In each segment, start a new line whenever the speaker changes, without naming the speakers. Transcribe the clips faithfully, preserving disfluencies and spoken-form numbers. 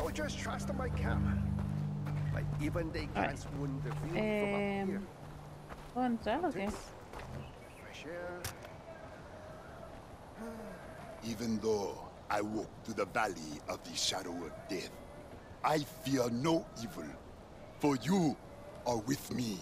soldiers trust in my camp. But even they can't wound the view from up here.
¿Puedo entrar o qué?
Fresh air.
Even though I walk through the valley of the shadow of death, I fear no evil, for you are with me.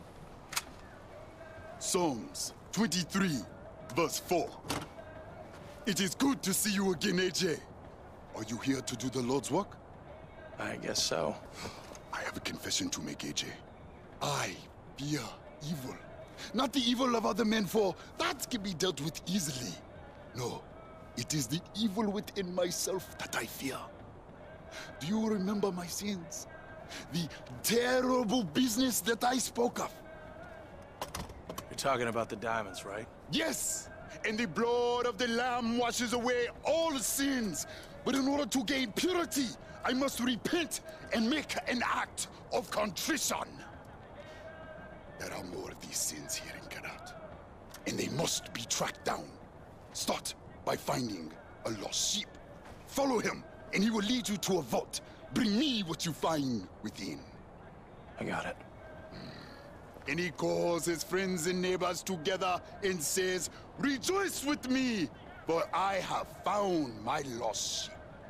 Psalms twenty-three, verse four. It is good to see you again, A J. Are you here to do the Lord's work?
I guess so.
I have a confession to make, A J. I fear evil. Not the evil of other men, for that can be dealt with easily. No, it is the evil within myself that I fear. Do you remember my sins? The terrible business that I spoke of?
You're talking about the diamonds, right?
Yes! And the blood of the Lamb washes away all sins. But in order to gain purity, I must repent and make an act of contrition. There are more of these sins here in Karat, and they must be tracked down. Start by finding a lost sheep. Follow him, and he will lead you to a vault. Bring me what you find within.
I got it.
And he calls his friends and neighbors together and says, "Rejoice with me, for I have found my lost sheep."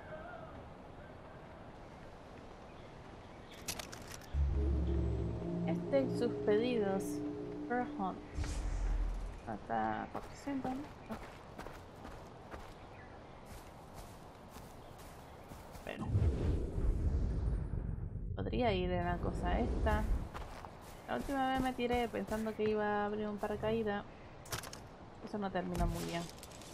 Este y sus pedidos. Fur Hunt. Hasta cuatrocientos, ¿no? Pero podría ir en la cosa esta. La última vez me tiré pensando que iba a abrir un paracaídas. Eso no terminó muy bien.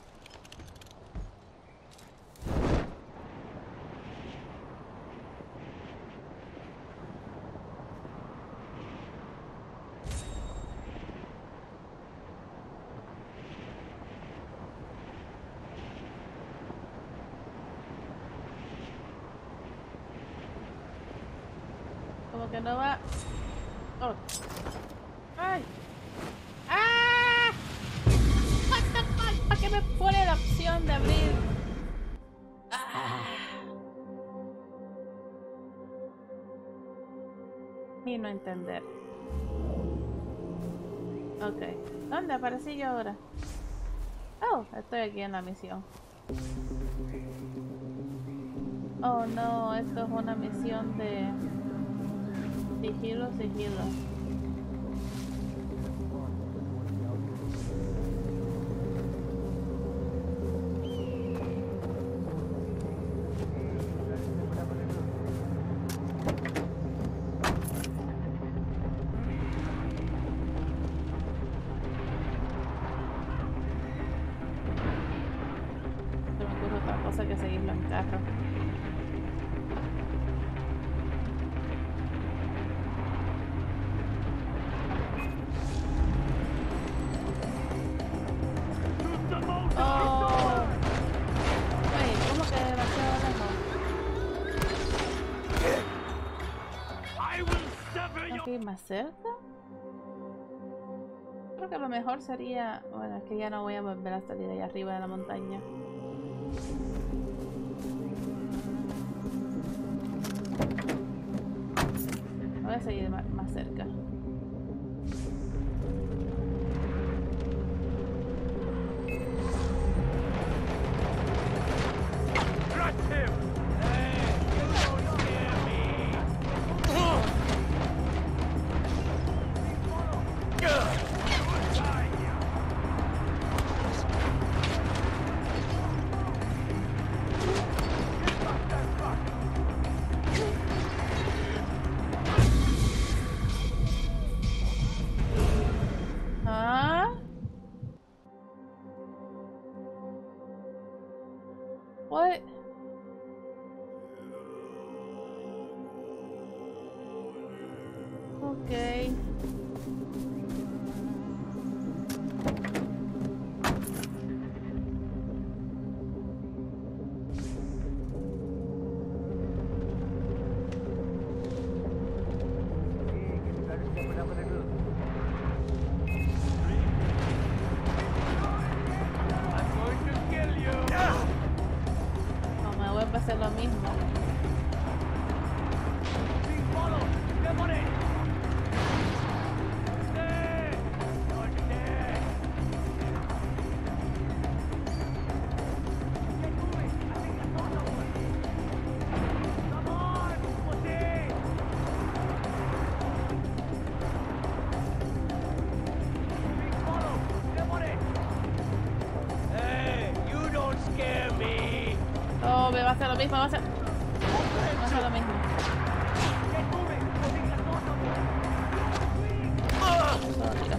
Como que no va. Oh. ¡Ay! ¡Ah! What the fuck? ¿Para qué me pone la opción de abrir? ¡Ah! Y no entender. Ok. ¿Dónde aparecí yo ahora? Oh, estoy aquí en la misión. Oh no, esto es una misión de... Sigilo, sigilo. Se me ocurre otra cosa que seguirlo en carro. ¿Más cerca? Creo que lo mejor sería... Bueno, es que ya no voy a volver a salir ahí arriba de la montaña. Voy a seguir más, más cerca. What? Okay. No me voy a pasar lo mismo. No, me va a hacer lo mismo, va a hacer... Va a hacer lo mismo. Solo tira.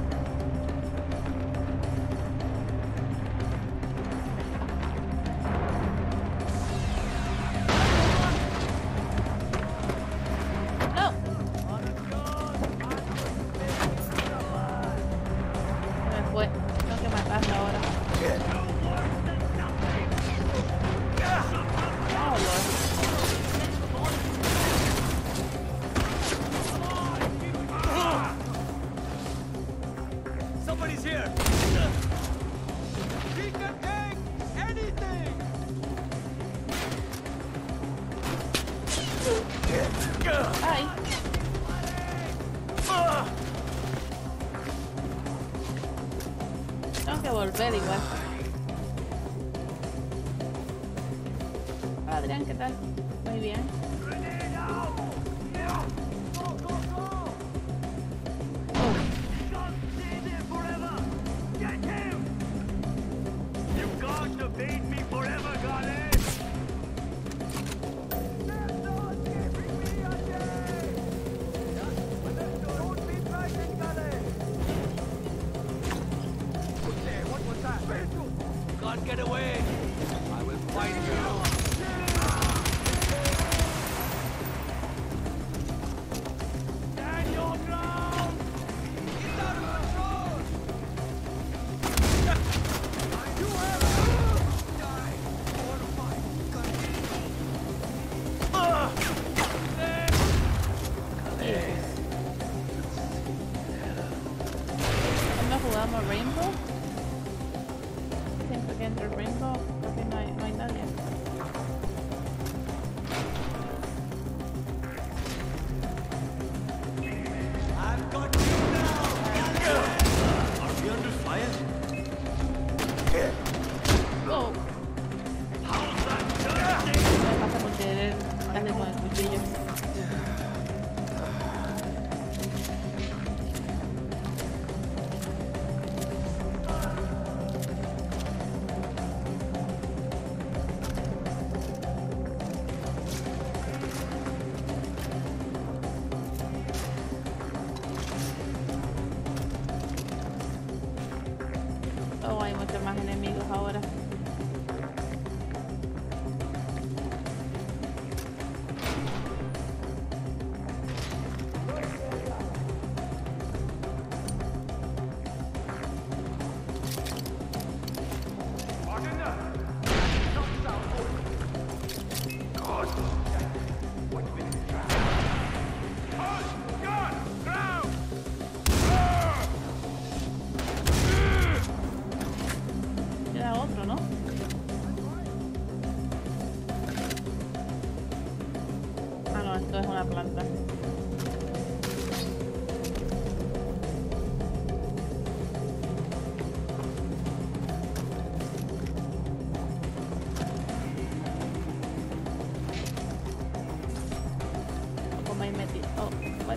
No. Se me fue. Tengo que matarlo ahora. Oh, Lord.
Somebody's here! We can take anything!
Ay. Tengo que volver igual. Hola, Adrián, ¿qué tal? Muy bien.
Can't get away! I will find you! Stand your ground! Get out of control! You have die! Or fight!
¿No jugamos Rainbow? Siempre que entro el Rainbow, porque no hay, no hay nadie.
I've got you now! Are we under fire?
¡Oh! Me pasa por querer darle con el cuchillo. Oh, hay muchos más enemigos ahora. Queda otro, ¿no? Ah, no, esto es una planta. ¿Cómo ahí metí? Oh, what?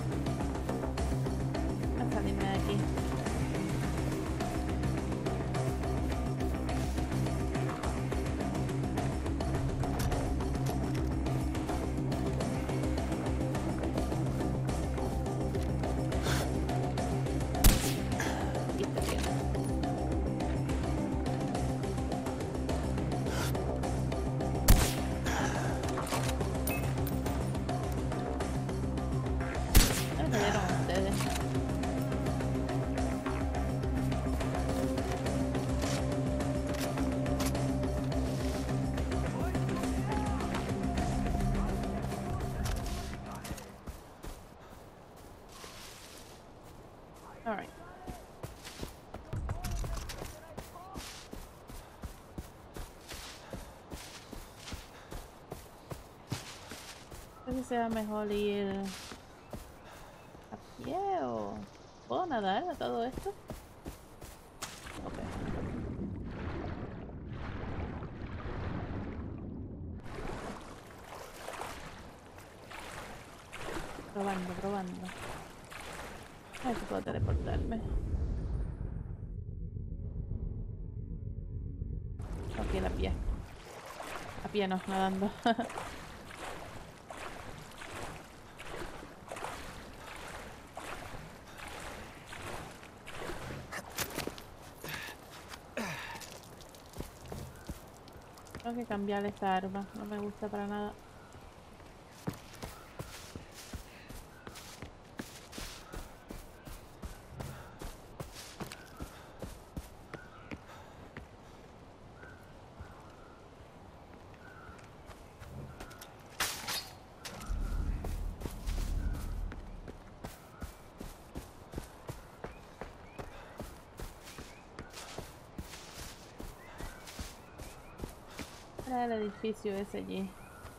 A salirme de aquí. All right. Creo que sea mejor ir a pie o puedo nadar a todo esto. Okay. Probando, probando. A ver si puedo teleportarme. Aquí a pie. A pie. llenos nadando. Tengo que cambiar esta arma, no me gusta para nada. Era el edificio ese allí.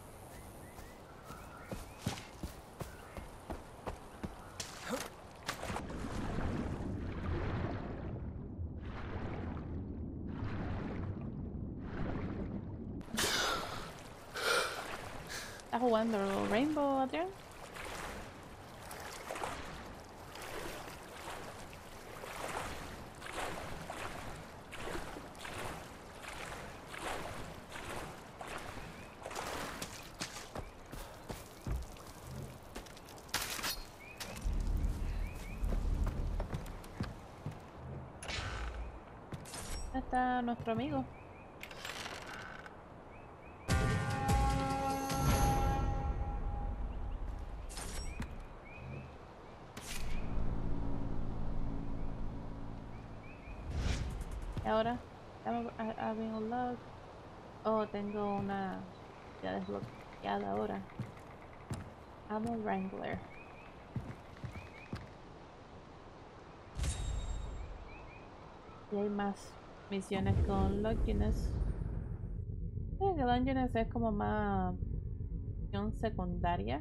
¿Estás jugando Rainbow, Adrian? Está nuestro amigo. Y ahora, estamos abriendo un log. Oh, tengo una ya desbloqueada ahora. Ammo Wrangler. Y hay más misiones con Longinus. Creo que Longinus es como más misión secundaria.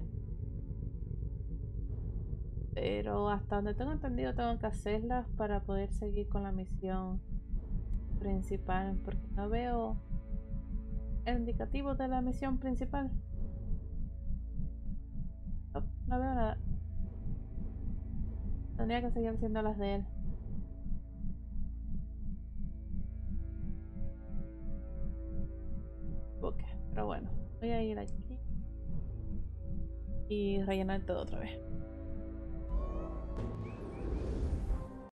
Pero hasta donde tengo entendido tengo que hacerlas para poder seguir con la misión principal. Porque no veo el indicativo de la misión principal. No, no veo nada. Tendría que seguir haciendo las de él. Ok, pero bueno, voy a ir aquí y rellenar todo otra vez.